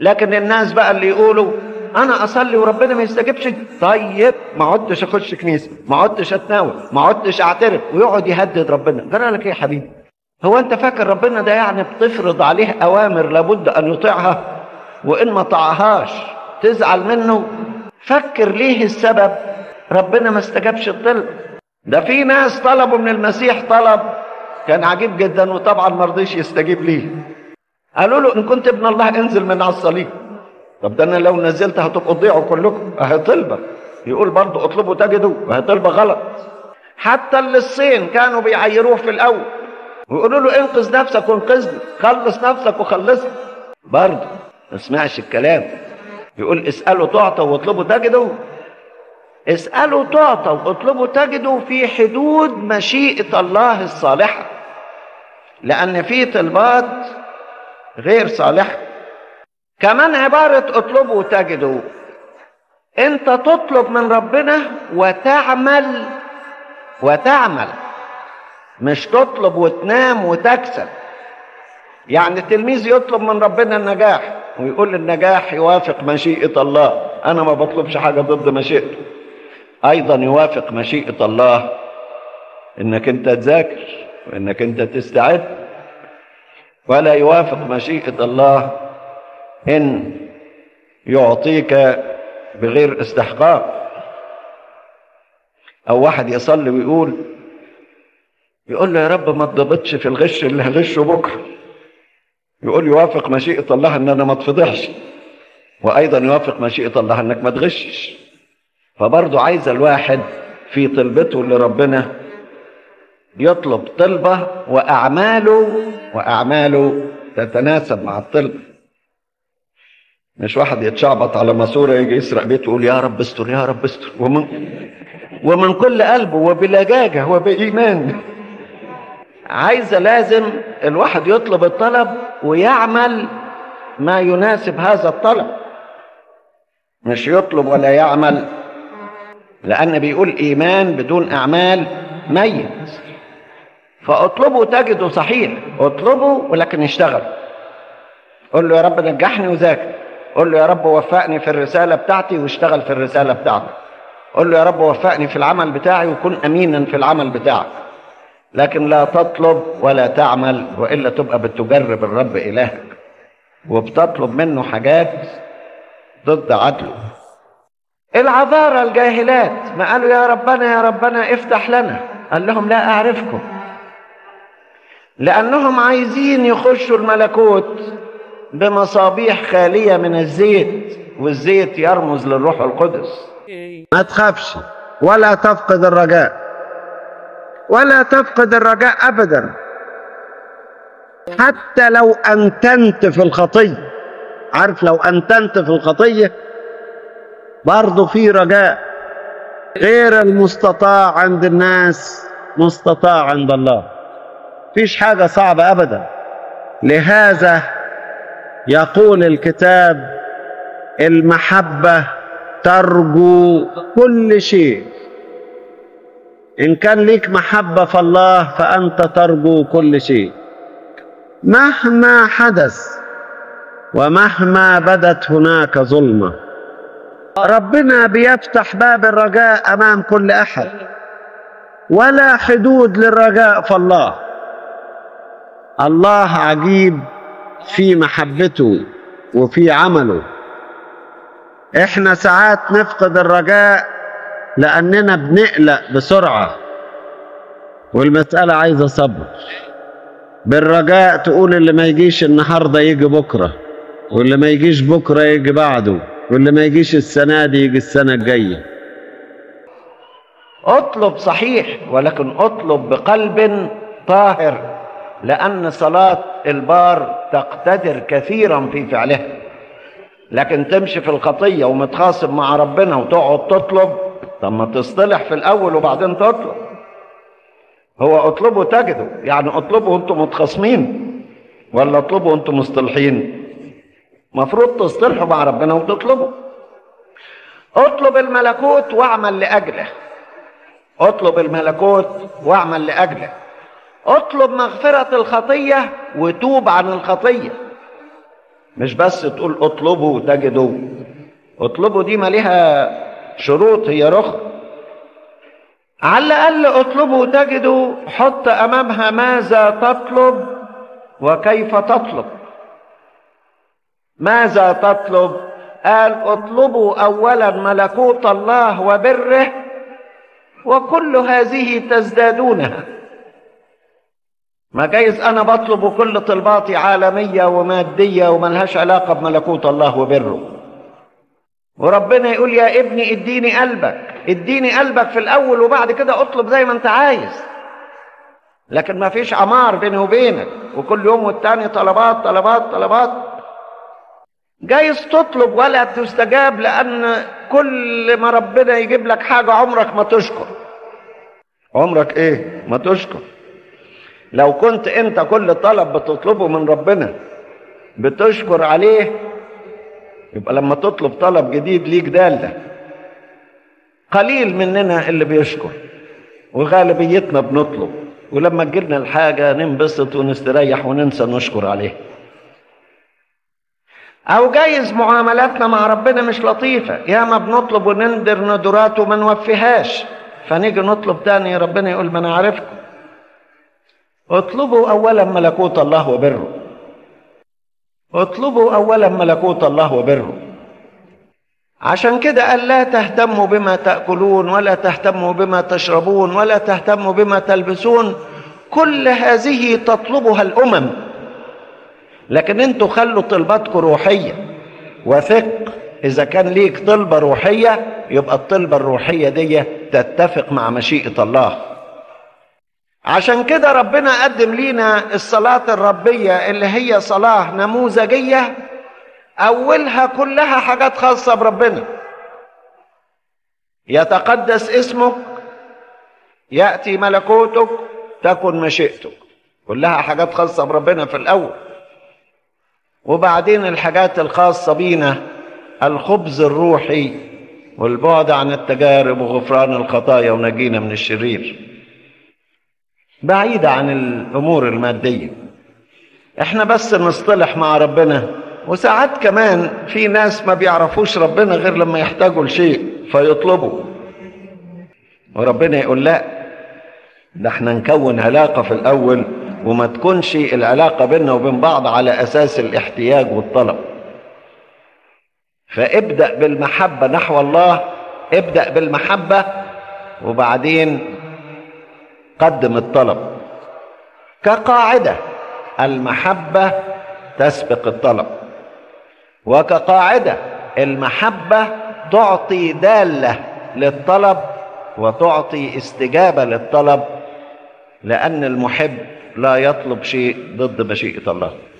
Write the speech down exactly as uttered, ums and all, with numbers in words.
لكن الناس بقى اللي يقولوا انا اصلي وربنا ما يستجيبش، طيب ما عدتش اخش كنيسه، ما عدتش اتناول، ما عدتش اعترف، ويقعد يهدد ربنا. جرى لك ايه يا حبيبي؟ هو انت فاكر ربنا ده يعني بتفرض عليه اوامر لابد ان يطيعها، وان ما طاعهاش تزعل منه؟ فكر ليه السبب ربنا ما استجابش الطلب ده. في ناس طلبوا من المسيح طلب كان عجيب جدا، وطبعا ما رضيش يستجيب ليه. قالوا له ان كنت ابن الله انزل من على الصليب. طب ده انا لو نزلت هتبقوا تضيعوا كلكم. اهي طلبه. يقول برضه اطلبوا تجدوا، اهي طلبه غلط. حتى اللصين كانوا بيعيروه في الاول ويقولوا له انقذ نفسك وانقذني، خلص نفسك وخلصني، برضه ما سمعش الكلام. يقول اسالوا تعطوا واطلبوا تجدوا. اسالوا تعطوا واطلبوا تجدوا في حدود مشيئه الله الصالحه، لان في طلبات غير صالحه. كمان عباره اطلبوا تجدوا، انت تطلب من ربنا وتعمل وتعمل، مش تطلب وتنام وتكسل. يعني التلميذ يطلب من ربنا النجاح ويقول النجاح يوافق مشيئة الله، أنا ما بطلبش حاجة ضد مشيئته. أيضا يوافق مشيئة الله إنك أنت تذاكر وإنك أنت تستعد، ولا يوافق مشيئة الله إن يعطيك بغير استحقاق. أو واحد يصلي ويقول يقول له يا رب ما تضبطش في الغش اللي هغشه بكره، يقول يوافق مشيئة الله ان انا ما اتفضحش، وايضا يوافق مشيئة الله انك ما تغشش. فبرضه عايز الواحد في طلبته لربنا يطلب طلبة واعماله واعماله تتناسب مع الطلب. مش واحد يتشعبط على ماسوره يجي يسرق بيته ويقول يا رب استر يا رب استر، ومن ومن كل قلبه وبلجاجه وبايمان. عايزه لازم الواحد يطلب الطلب ويعمل ما يناسب هذا الطلب، مش يطلب ولا يعمل، لأن بيقول إيمان بدون أعمال ميت. فاطلبوا تجدوا، صحيح اطلبوا ولكن اشتغل. قل له يا رب نجحني وذاكر، قل له يا رب وفقني في الرسالة بتاعتي واشتغل في الرسالة بتاعتك، قل له يا رب وفقني في العمل بتاعي وكن أمينا في العمل بتاعك. لكن لا تطلب ولا تعمل، وإلا تبقى بتجرب الرب إلهك وبتطلب منه حاجات ضد عدله. العذارى الجاهلات ما قالوا يا ربنا يا ربنا افتح لنا، قال لهم لا أعرفكم، لأنهم عايزين يخشوا الملكوت بمصابيح خالية من الزيت، والزيت يرمز للروح القدس. ما تخافش ولا تفقد الرجاء، ولا تفقد الرجاء أبدا، حتى لو أنتنت في الخطية. عارف لو أنتنت في الخطية برضو في رجاء. غير المستطاع عند الناس مستطاع عند الله، فيش حاجة صعبة أبدا. لهذا يقول الكتاب المحبة ترجو كل شيء. إن كان ليك محبة في الله فأنت ترجو كل شيء مهما حدث ومهما بدت هناك ظلمة. ربنا بيفتح باب الرجاء أمام كل أحد، ولا حدود للرجاء في الله. الله عجيب في محبته وفي عمله. احنا ساعات نفقد الرجاء لأننا بنقلق بسرعة، والمسألة عايزة صبر. بالرجاء تقول اللي ما يجيش النهاردة يجي بكرة، واللي ما يجيش بكرة يجي بعده، واللي ما يجيش السنة دي يجي السنة الجاية. اطلب صحيح، ولكن اطلب بقلب طاهر، لأن صلاة البار تقتدر كثيرا في فعلها. لكن تمشي في الخطية ومتخاصم مع ربنا وتقعد تطلب، طب ما تصطلح في الأول وبعدين تطلب. هو اطلبوا تجدوا، يعني اطلبوا وانتم متخاصمين ولا اطلبوا وانتم مصطلحين؟ مفروض تصطلحوا مع ربنا وتطلبوا. اطلب الملكوت واعمل لأجله، اطلب الملكوت واعمل لأجله. اطلب مغفرة الخطية وتوب عن الخطية. مش بس تقول اطلبوا تجدوا. اطلبوا دي ما ليها شروط، هي رخ. على الأقل اطلبوا تجدوا حط أمامها ماذا تطلب وكيف تطلب. ماذا تطلب؟ قال اطلبوا أولا ملكوت الله وبره وكل هذه تزدادونها. ما جايز أنا بطلب كل طلباتي عالمية ومادية وملهاش علاقة بملكوت الله وبره، وربنا يقول يا ابني اديني قلبك، اديني قلبك في الأول وبعد كده اطلب زي ما انت عايز. لكن ما فيش عمار بيني وبينك وكل يوم والتاني طلبات طلبات طلبات. جايز تطلب ولا تستجاب، لأن كل ما ربنا يجيب لك حاجة عمرك ما تشكر. عمرك ايه ما تشكر. لو كنت انت كل طلب بتطلبه من ربنا بتشكر عليه، يبقى لما تطلب طلب جديد ليك دالة. قليل مننا اللي بيشكر، وغالبيتنا بنطلب، ولما تجيلنا الحاجة ننبسط ونستريح وننسى نشكر عليه. او جايز معاملاتنا مع ربنا مش لطيفة، ياما بنطلب ونندر ندرات وما نوفيهاش، فنيجي نطلب تاني ربنا يقول ما انا عارفكم. اطلبوا اولا ملكوت الله وبره. اطلبوا اولا ملكوت الله وبره. عشان كده قال لا تهتموا بما تأكلون ولا تهتموا بما تشربون ولا تهتموا بما تلبسون، كل هذه تطلبها الأمم. لكن انتوا خلوا طلباتكم روحية، وثق إذا كان ليك طلبة روحية يبقى الطلبة الروحية دي تتفق مع مشيئة الله. عشان كده ربنا قدم لينا الصلاة الربية اللي هي صلاة نموذجية، أولها كلها حاجات خاصة بربنا. يتقدس اسمك، يأتي ملكوتك، تكن مشيئتك، كلها حاجات خاصة بربنا في الأول. وبعدين الحاجات الخاصة بينا، الخبز الروحي والبعد عن التجارب وغفران الخطايا ونجينا من الشرير، بعيدة عن الأمور المادية. احنا بس نصطلح مع ربنا. وساعات كمان في ناس ما بيعرفوش ربنا غير لما يحتاجوا لشيء فيطلبوا، وربنا يقول لا، ده احنا نكون علاقة في الأول، وما تكونش العلاقة بيننا وبين بعض على أساس الاحتياج والطلب. فابدأ بالمحبة نحو الله، ابدأ بالمحبة وبعدين قدم الطلب. كقاعدة المحبة تسبق الطلب، وكقاعدة المحبة تعطي دالة للطلب وتعطي استجابة للطلب، لأن المحب لا يطلب شيء ضد مشيئة الله.